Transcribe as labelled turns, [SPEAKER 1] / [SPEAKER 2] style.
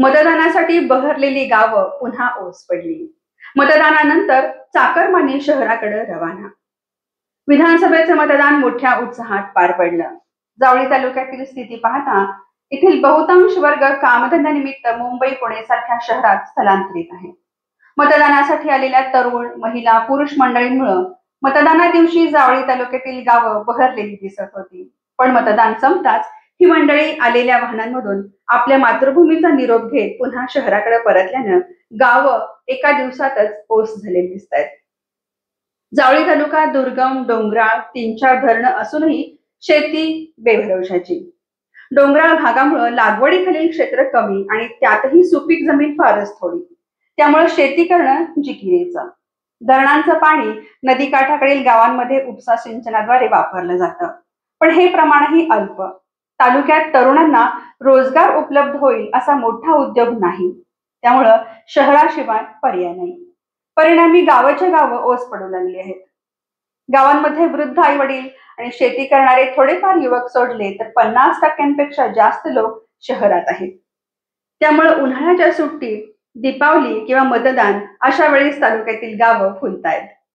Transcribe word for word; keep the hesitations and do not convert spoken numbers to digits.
[SPEAKER 1] मतदानासाठी बहरलेली गावं पुन्हा ओस पडली. मतदानानंतर चाकरमानी शहराकडे रवाना. विधानसभेचे मतदान मोठ्या उत्साहात पार पडलं. जावळी तालुक्यातील स्थिती पाहता येथील बहुतांश वर्ग कामधंद्यानिमित्त मुंबई पुणे सारख्या शहरात स्थलांतरित आहे. मतदानासाठी आलेल्या तरुण, महिला, पुरुष मंडळींमुळे मतदाना दिवशी जावळी तालुक्यातील गावं बहरलेली दिसत होती. पण मतदान संपताच ही मंडळी आलेल्या वाहनांमधून आपल्या मातृभूमीचा निरोप घेत पुन्हा शहराकडे परतल्यानं गावं एका दिवसातच ओस झालेली दिसत आहेत. जावळी तालुका दुर्गम, डोंगराळ, तीन चार धरणं असूनही शेती बेभरवशाची. डोंगराळ भागामुळे लागवडीखालील क्षेत्र कमी आणि त्यातही सुपीक जमीन फारच थोडी, त्यामुळे शेती करणं जिकिरीचं. धरणांचं पाणी नदीकाठाकडील गावांमध्ये उपसा सिंचनाद्वारे वापरलं जातं, पण हे प्रमाणही अल्प. तालुक्यात तरुणांना रोजगार उपलब्ध होईल असा मोठा उद्योग नाही, त्यामुळं शहराशिवाय पर्याय नाही. परिणामी गावाच्या गावं ओस पडू लागली आहेत. गावांमध्ये वृद्ध आई वडील आणि शेती करणारे थोडेफार युवक सोडले तर पन्नास टक्क्यांपेक्षा जास्त लोक शहरात आहेत. त्यामुळे उन्हाळ्याच्या सुट्टीत, दीपावली किंवा मतदान अशा वेळेस तालुक्यातील गावं फुलतायत.